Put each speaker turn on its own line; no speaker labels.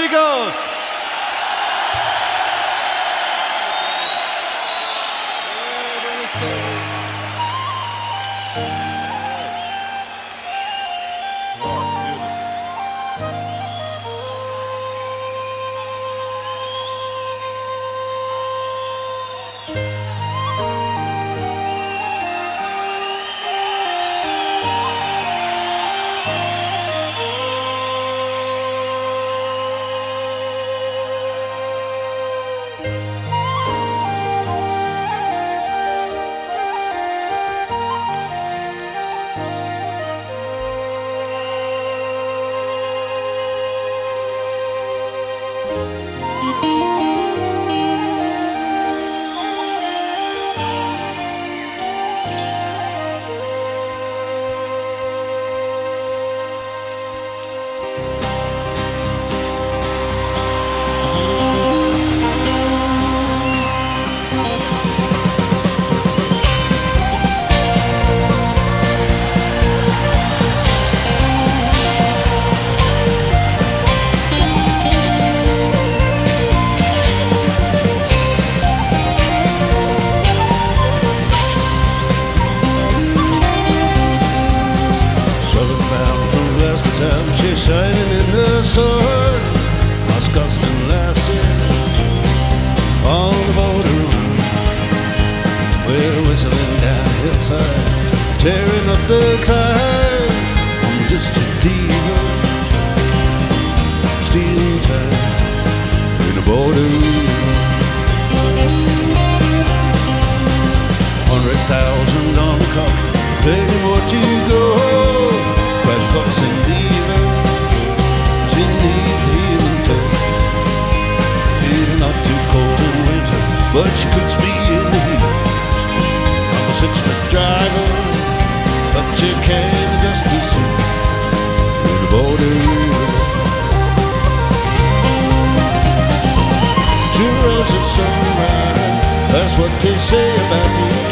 chicos. Buenas tardes. Oh, it's beautiful. She's shining in the sun, Moscoston lassie on the border, we're whistling down the hillside, tearing up the climb. I'm just a fever, stealing time in the border. 100,000 on the clock, plenty more to go. Crash Fox and Diva, she needs healing too. She's not too cold in winter, but she cooks me in the heat. I'm a 6-foot driver, but you can't just to see in the border. She runs a sunrise, that's what they say about me.